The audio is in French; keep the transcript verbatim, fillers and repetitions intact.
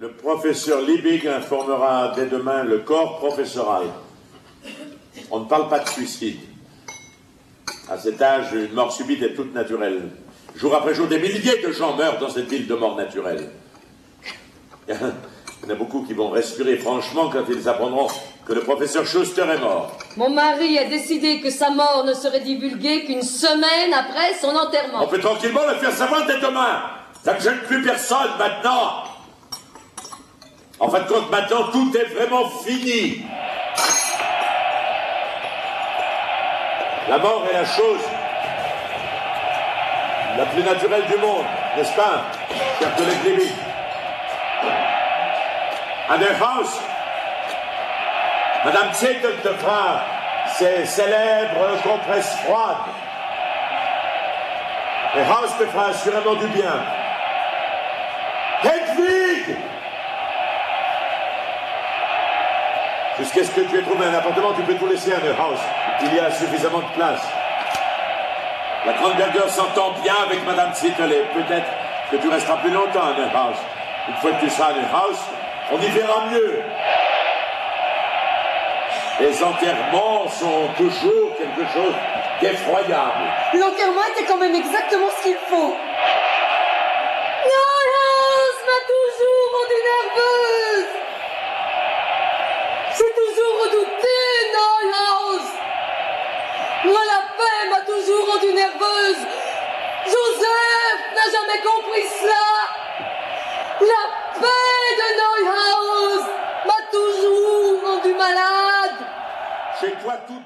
Le professeur Liebig informera dès demain le corps professoral. On ne parle pas de suicide. À cet âge, une mort subite est toute naturelle. Jour après jour, des milliers de gens meurent dans cette ville de mort naturelle. Il y en a beaucoup qui vont respirer franchement quand ils apprendront que le professeur Schuster est mort. Mon mari a décidé que sa mort ne serait divulguée qu'une semaine après son enterrement. On peut tranquillement le faire savoir dès demain. Ça ne gêne plus personne maintenant. En fin de compte, maintenant, tout est vraiment fini. La mort est la chose la plus naturelle du monde, n'est-ce pas, cher collègue Liebig? À der Haus, Madame Zettel te fera ses célèbres compresses froides. Et Haus te fera assurément du bien. Hedwig! Jusqu'à ce que tu aies trouvé un appartement, tu peux tout laisser à der Haus. Il y a suffisamment de place. La Kronberger s'entend bien avec Madame Zettel et peut-être que tu resteras plus longtemps à der Haus. Une fois que tu seras à der Haus, on y verra mieux. Les enterrements sont toujours quelque chose d'effroyable. L'enterrement était quand même exactement ce qu'il faut. Neuhaus m'a toujours rendue nerveuse. J'ai toujours redouté Neuhaus. Moi, la paix m'a toujours rendue nerveuse. Joseph n'a jamais compris cela. La paix de Neuhaus m'a toujours rendue malade. Chez toi, tout